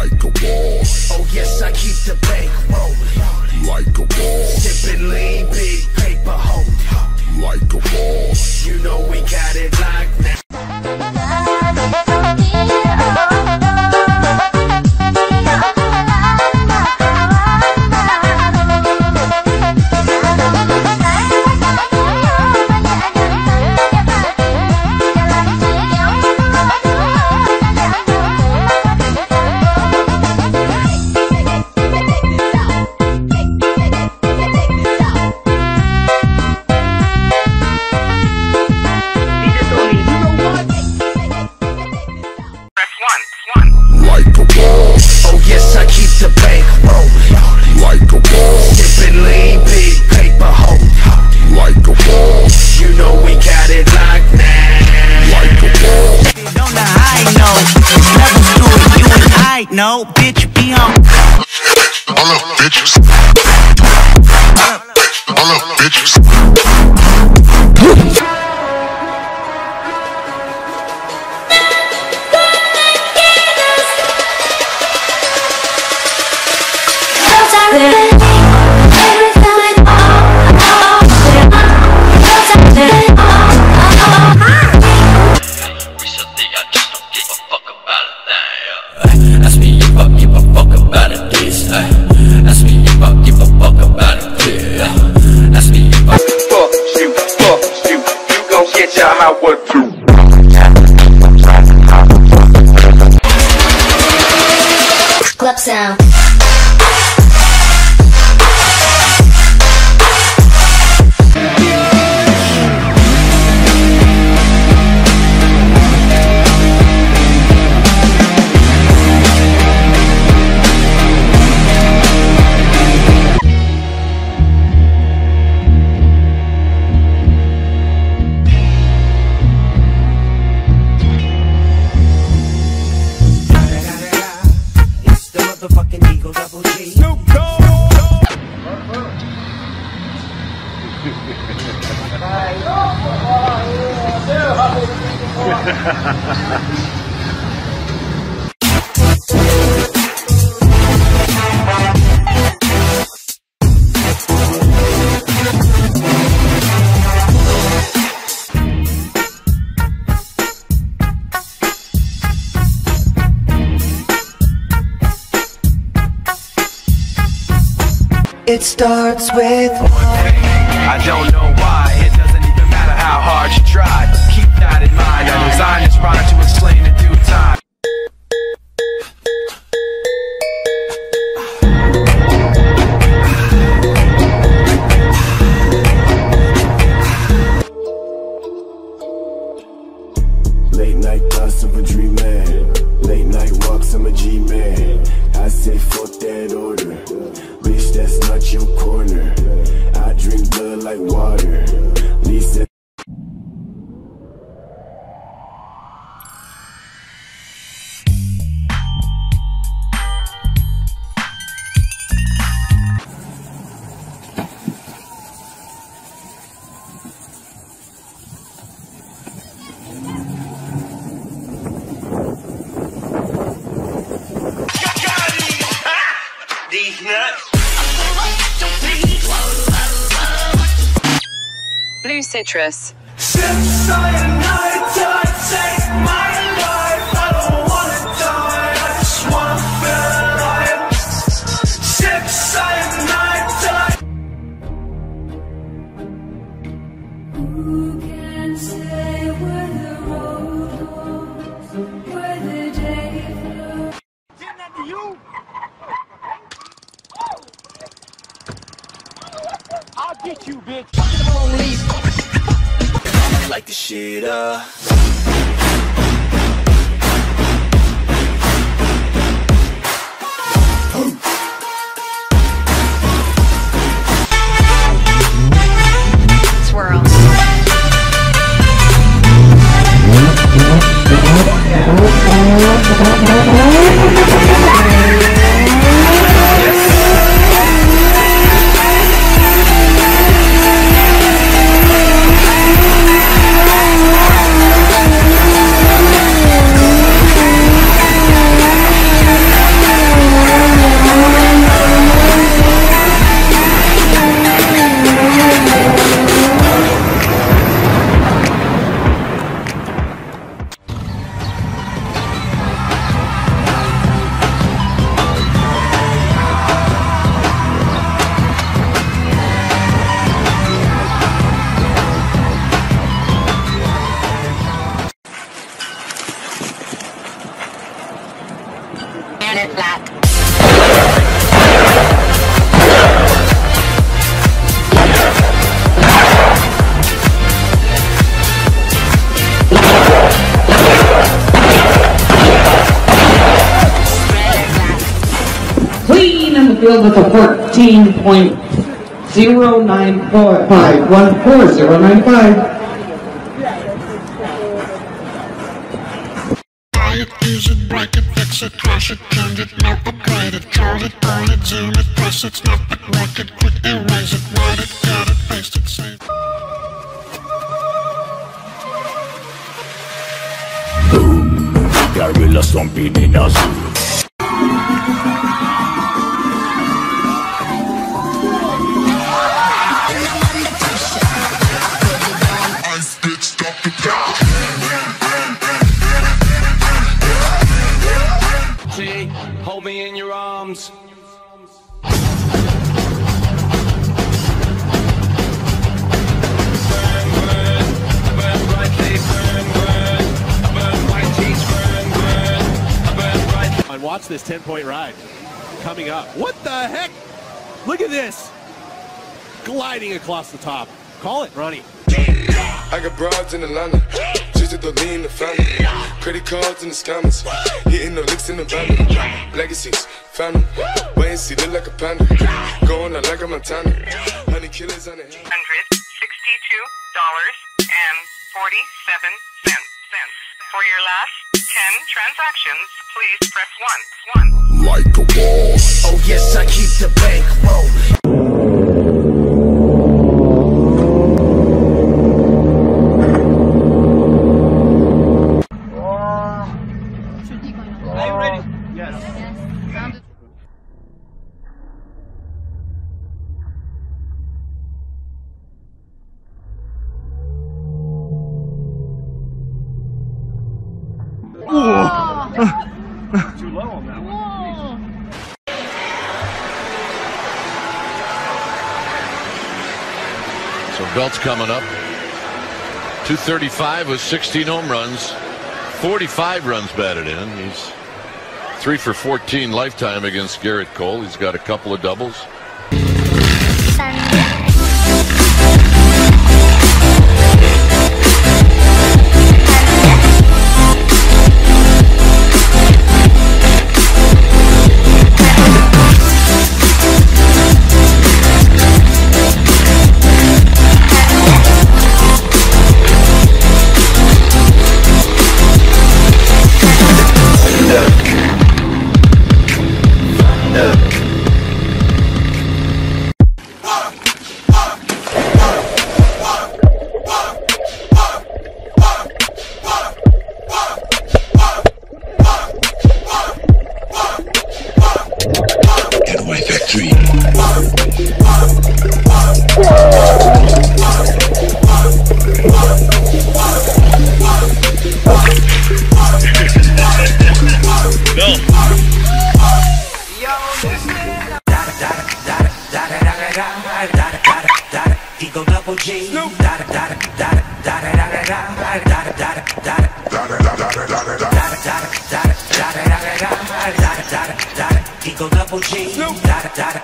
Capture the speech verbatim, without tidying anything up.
like a boss. Oh yes, I keep the bank rolling like a boss. Sipping lean, big paper holding like a boss. You know we got it locked now. No, bitch, be on. All up, bitches. All up, bitches. Club sound. Fucking Eagle Double G. Snoop Dogg. It starts with one thing. I don't know why. It doesn't even matter how hard you try. Keep that in mind. I designed this rhyme to explain in due time. Late night thoughts of a dream man. Late night walks, I'm a G-man. I say fuck that order. Bitch, that's not your corner. I drink blood like water. Lisa. These nuts. Blue citrus. Sip cyanide till I take my life. I don't wanna die, I just wanna feel alive. Sip cyanide till I. Who can say where the road goes, where the day flows? Did that to you? I'll get you, bitch. Like the shit up. Swirl. We'll be right back. Black. Clean in the field with a fourteen point zero nine five. one four zero nine five. Use it, break it, fix it, crash it, change it, melt, upgrade it, code it, point it, zoom it, press it, snap it, work it, quick erase it, write it, cut it, paste it, save. Boom, gorilla stomping in a zoo. Ice bitch, stop the power. Hold me in your arms. And watch this ten-point ride coming up. What the heck? Look at this. Gliding across the top. Call it, Ronnie. I got broads in Atlanta, just to the lean the family. Credit cards in the scammers, hitting the licks in the van. Legacies, found them, wait and see, look like a panda. Going out like a Montana, honey killers on the head. one hundred sixty-two dollars and forty-seven cents. For your last ten transactions, please press one. one. Like a boss. Oh yes, I keep the bank rolling. Are you ready? Yes. Too low on that one. So Belt's coming up. two thirty-five with sixteen home runs. forty-five runs batted in. He's three for fourteen lifetime against Garrett Cole. He's got a couple of doubles. Eagle double G. Da da da da da da da da da da da da da da da da Eagle double G. Da da da